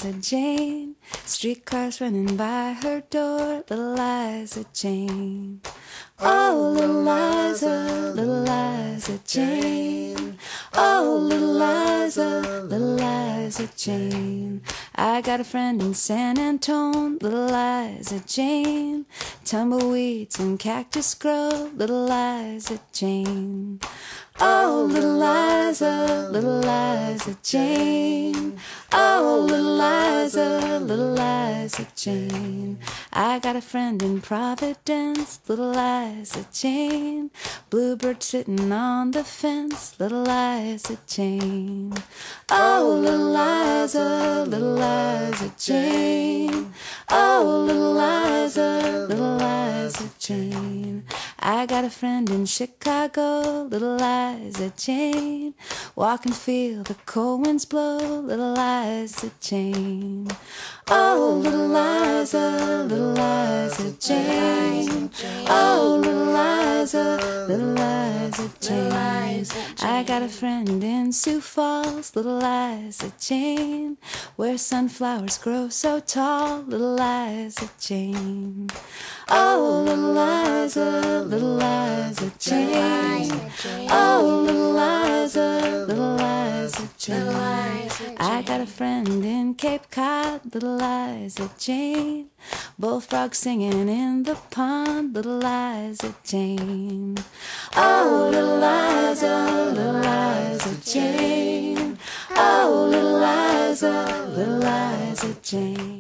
Liza Jane. Streetcars running by her door, little Liza Jane. Oh, little Liza Jane. Oh, little Liza Jane. I got a friend in San Antone, little Liza Jane. Tumbleweeds and cactus grow, little Liza Jane. Oh, little Liza Jane. Oh, little Liza Jane. I got a friend in Providence, little Liza Jane. Bluebird sitting on the fence, little Liza Jane. Oh, little Liza Jane. Oh, little Liza Jane. I got a friend in Chicago, little Liza Jane. Walk and feel the cold winds blow, little Liza Jane. Oh, little Liza Jane. Oh, little Liza Jane. I got a friend in Sioux Falls, little Liza Jane. Where sunflowers grow so tall, little Liza Jane. Oh, little Liza Jane. Oh, little Liza Jane. I got a friend in Cape Cod, little Liza Jane. Bullfrogs singing in the pond, little Liza Jane. Oh, little Liza Jane. Oh, little Liza Jane.